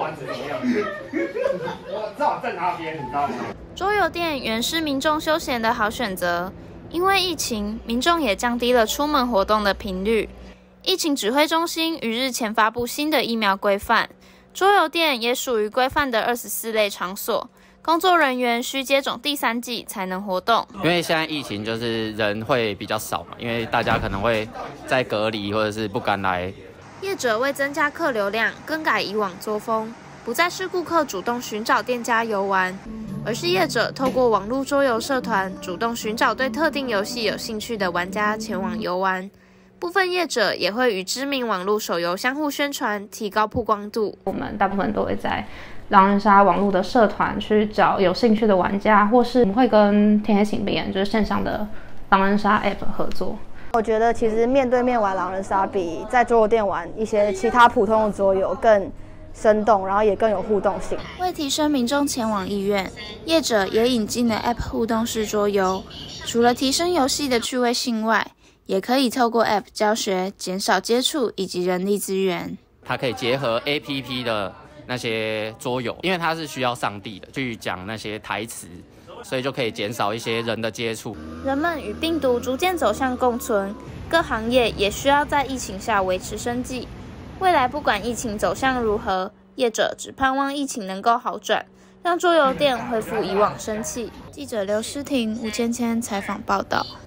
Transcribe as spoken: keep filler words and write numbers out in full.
丸子怎么样？我知道在哪边，你知道吗？ 桌游店原是民众休闲的好选择，因为疫情，民众也降低了出门活动的频率。疫情指挥中心于日前发布新的疫苗规范，桌游店也属于规范的二十四类场所。工作人员需接种第三剂才能活动， 因为现在疫情就是人会比较少嘛，因为大家可能会在隔离或者是不敢来。 业者为增加客流量，更改以往作风，不再是顾客主动寻找店家游玩，而是业者透过网络桌游社团主动寻找对特定游戏有兴趣的玩家前往游玩。部分业者也会与知名网络手游相互宣传，提高曝光度。 我们大部分都会在狼人杀网络的社团去找有兴趣的玩家，或是我们会跟天黑请闭眼就是线上的狼人杀 App 合作。 我觉得其实面对面玩狼人杀比在桌游店玩一些其他普通的桌游更生动，然后也更有互动性。 为提升民众前往意愿，业者也引进了 App 互动式桌游，除了提升游戏的趣味性外，也可以透过 App 教学，减少接触以及人力资源。 它可以结合 A P P 的那些桌游，因为它是需要上帝的去讲那些台词，所以就可以减少一些人的接触。 人们与病毒逐渐走向共存，各行业也需要在疫情下维持生计。未来不管疫情走向如何，业者只盼望疫情能够好转，让桌游店恢复以往生气。记者刘诗婷、吴芊芊采访报道。